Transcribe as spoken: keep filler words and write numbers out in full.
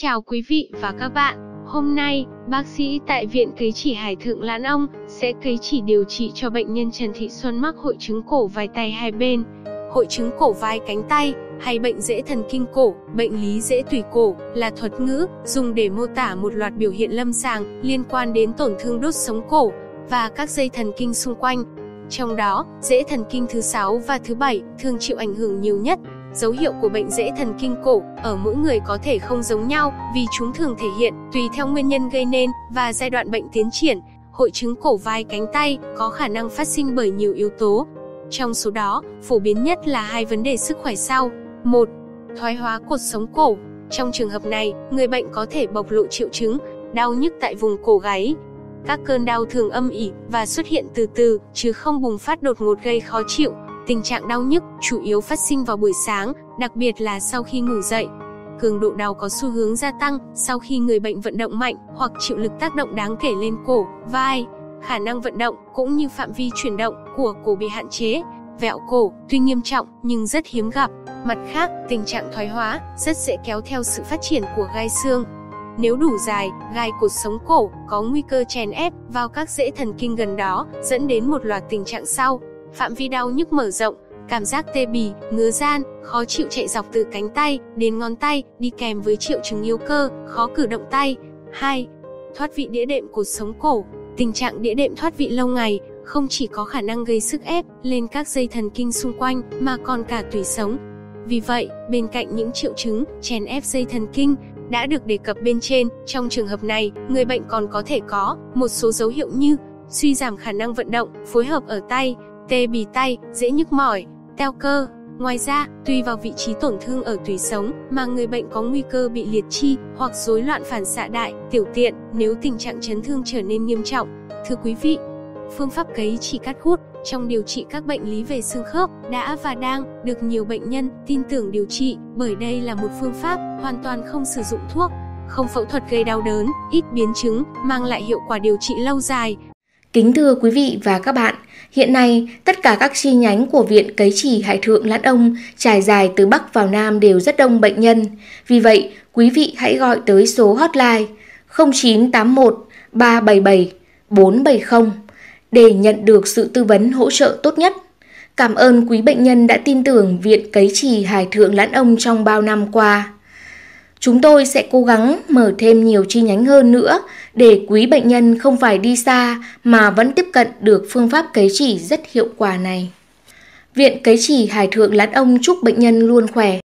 chào quý vị và các bạn. Hôm nay, bác sĩ tại Viện Cấy Chỉ Hải Thượng Lãn Ông sẽ cấy chỉ điều trị cho bệnh nhân Trần Thị Xuân mắc hội chứng cổ vai tay hai bên. Hội chứng cổ vai cánh tay hay bệnh rễ thần kinh cổ, bệnh lý rễ tủy cổ là thuật ngữ dùng để mô tả một loạt biểu hiện lâm sàng liên quan đến tổn thương đốt sống cổ và các dây thần kinh xung quanh. Trong đó, rễ thần kinh thứ sáu và thứ bảy thường chịu ảnh hưởng nhiều nhất. Dấu hiệu của bệnh rễ thần kinh cổ ở mỗi người có thể không giống nhau vì chúng thường thể hiện tùy theo nguyên nhân gây nên và giai đoạn bệnh tiến triển. Hội chứng cổ vai cánh tay có khả năng phát sinh bởi nhiều yếu tố. Trong số đó, phổ biến nhất là hai vấn đề sức khỏe sau. một. Thoái hóa cột sống cổ. Trong trường hợp này, người bệnh có thể bộc lộ triệu chứng đau nhức tại vùng cổ gáy. Các cơn đau thường âm ỉ và xuất hiện từ từ, chứ không bùng phát đột ngột gây khó chịu. Tình trạng đau nhức chủ yếu phát sinh vào buổi sáng, đặc biệt là sau khi ngủ dậy. Cường độ đau có xu hướng gia tăng sau khi người bệnh vận động mạnh hoặc chịu lực tác động đáng kể lên cổ, vai. Khả năng vận động cũng như phạm vi chuyển động của cổ bị hạn chế. Vẹo cổ tuy nghiêm trọng nhưng rất hiếm gặp. Mặt khác, tình trạng thoái hóa rất dễ kéo theo sự phát triển của gai xương. Nếu đủ dài, gai cột sống cổ có nguy cơ chèn ép vào các rễ thần kinh gần đó, dẫn đến một loạt tình trạng sau. Phạm vi đau nhức mở rộng, cảm giác tê bì, ngứa ran, khó chịu chạy dọc từ cánh tay đến ngón tay, đi kèm với triệu chứng yếu cơ, khó cử động tay. hai. Thoát vị đĩa đệm cột sống cổ. Tình trạng đĩa đệm thoát vị lâu ngày không chỉ có khả năng gây sức ép lên các dây thần kinh xung quanh mà còn cả tủy sống. Vì vậy, bên cạnh những triệu chứng chèn ép dây thần kinh đã được đề cập bên trên, trong trường hợp này, người bệnh còn có thể có một số dấu hiệu như suy giảm khả năng vận động, phối hợp ở tay, tê bì tay, dễ nhức mỏi, teo cơ. Ngoài ra, tùy vào vị trí tổn thương ở tủy sống mà người bệnh có nguy cơ bị liệt chi hoặc rối loạn phản xạ đại, tiểu tiện nếu tình trạng chấn thương trở nên nghiêm trọng. Thưa quý vị, phương pháp cấy chỉ cắt hút trong điều trị các bệnh lý về xương khớp đã và đang được nhiều bệnh nhân tin tưởng điều trị, bởi đây là một phương pháp hoàn toàn không sử dụng thuốc, không phẫu thuật gây đau đớn, ít biến chứng, mang lại hiệu quả điều trị lâu dài. Kính thưa quý vị và các bạn, hiện nay tất cả các chi nhánh của Viện Cấy Chỉ Hải Thượng Lãn Ông trải dài từ Bắc vào Nam đều rất đông bệnh nhân. Vì vậy, quý vị hãy gọi tới số hotline không chín tám một ba bảy bảy bốn bảy không để nhận được sự tư vấn hỗ trợ tốt nhất. Cảm ơn quý bệnh nhân đã tin tưởng Viện Cấy Chỉ Hải Thượng Lãn Ông trong bao năm qua. Chúng tôi sẽ cố gắng mở thêm nhiều chi nhánh hơn nữa để quý bệnh nhân không phải đi xa mà vẫn tiếp cận được phương pháp cấy chỉ rất hiệu quả này. Viện Cấy Chỉ Hải Thượng Lãn Ông chúc bệnh nhân luôn khỏe,